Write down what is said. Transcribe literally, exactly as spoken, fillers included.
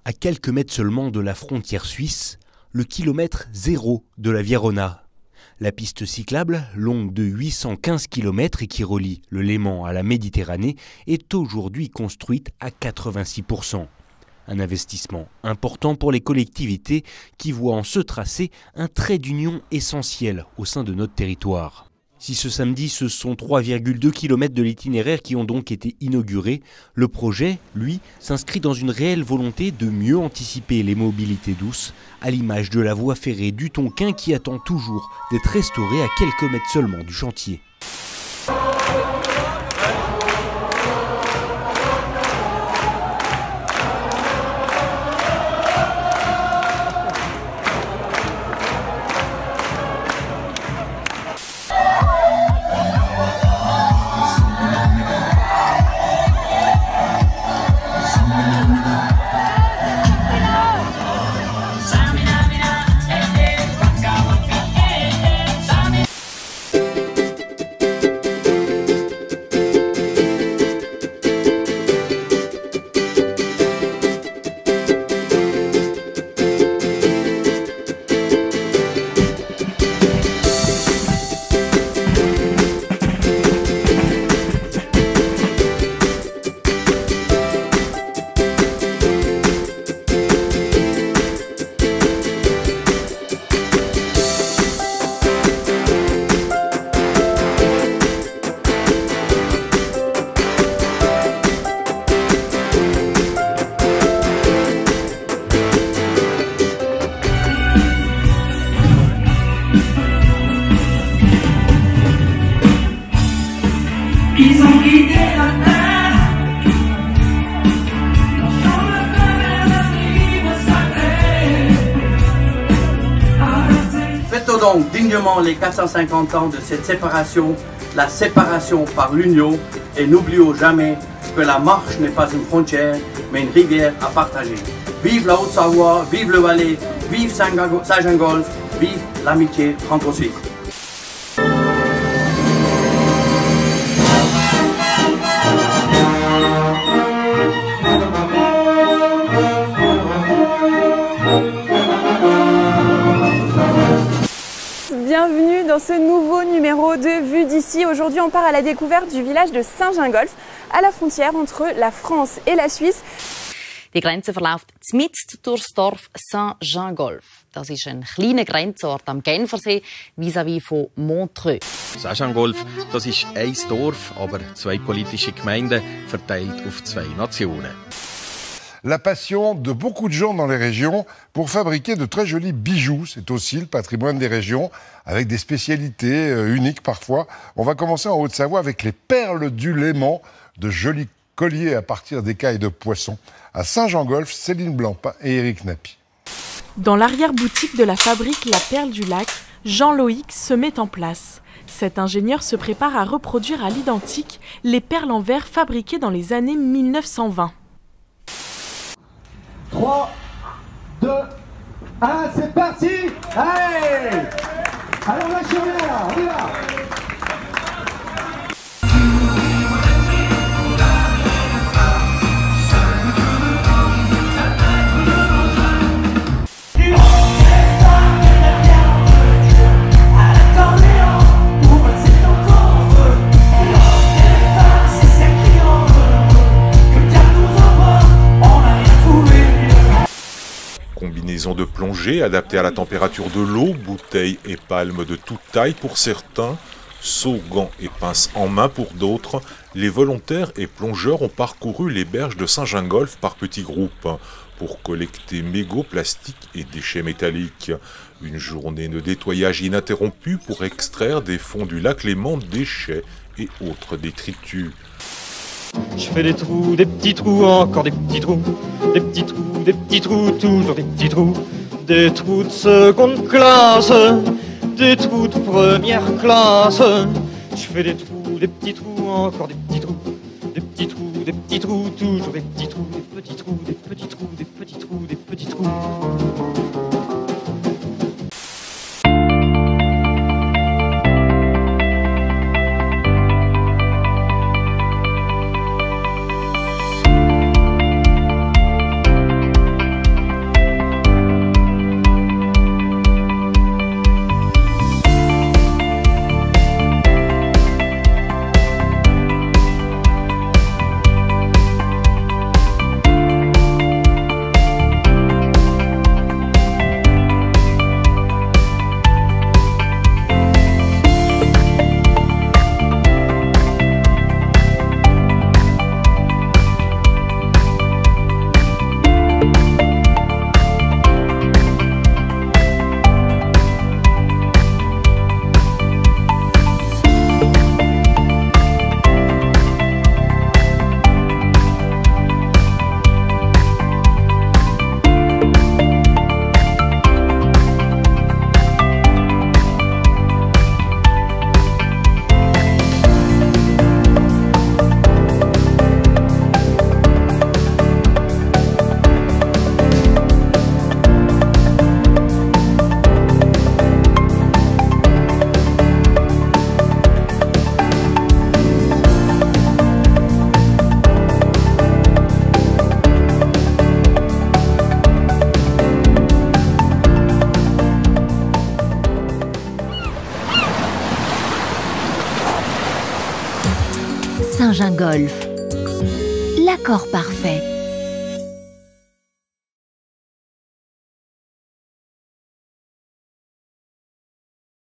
À quelques mètres seulement de la frontière suisse, le kilomètre zéro de la Vierona. La piste cyclable, longue de huit cent quinze kilomètres et qui relie le Léman à la Méditerranée, est aujourd'hui construite à quatre-vingt-six pour cent. Un investissement important pour les collectivités qui voient en ce tracé un trait d'union essentiel au sein de notre territoire. Si ce samedi, ce sont trois virgule deux kilomètres de l'itinéraire qui ont donc été inaugurés, le projet, lui, s'inscrit dans une réelle volonté de mieux anticiper les mobilités douces, à l'image de la voie ferrée du Tonquin qui attend toujours d'être restaurée à quelques mètres seulement du chantier. Ils ont guidé la terre. Fêtons donc dignement les quatre cent cinquante ans de cette séparation, la séparation par l'union, et n'oublions jamais que la marche n'est pas une frontière, mais une rivière à partager. Vive la Haute-Savoie, vive le Valais, vive Saint-Gingolph, vive l'amitié franco-suisse. Bienvenue dans ce nouveau numéro de Vue d'ici. Aujourd'hui, on part à la découverte du village de Saint-Gingolph, à la frontière entre la France et la Suisse. Die Grenze verläuft mitten durchs Dorf Saint-Gingolph. Das ist ein kleiner Grenzort am Genfersee, vis-à-vis von Montreux. Saint-Gingolph, das ist ein Dorf, aber zwei politische Gemeinden verteilt auf zwei Nationen. La passion de beaucoup de gens dans les régions pour fabriquer de très jolis bijoux. C'est aussi le patrimoine des régions, avec des spécialités euh, uniques parfois. On va commencer en Haute-Savoie avec les perles du Léman, de jolis colliers à partir d'écailles de poissons. À Saint-Gingolph, Céline Blancpain et Éric Nappi. Dans l'arrière-boutique de la fabrique La Perle du Lac, Jean-Loïc se met en place. Cet ingénieur se prépare à reproduire à l'identique les perles en verre fabriquées dans les années mille neuf cent vingt. trois, deux, un, c'est parti! Allez! Alors lâchez rien là, on y va! Combinaison de plongée adaptée à la température de l'eau, bouteilles et palmes de toute taille pour certains, seaux, gants et pinces en main pour d'autres, les volontaires et plongeurs ont parcouru les berges de Saint-Gingolph par petits groupes pour collecter mégots, plastiques et déchets métalliques. Une journée de nettoyage ininterrompue pour extraire des fonds du lac Léman déchets et autres détritus. Je fais des trous, des petits trous, encore des petits trous, des petits trous, des petits trous, toujours des petits trous, des trous de seconde classe, des trous de première classe. Je fais des trous, des petits trous, encore des petits trous, des petits trous, des petits trous, toujours des petits trous, des petits trous, des petits trous, des petits trous, des petits trous. Saint-Gingolph. L'accord parfait.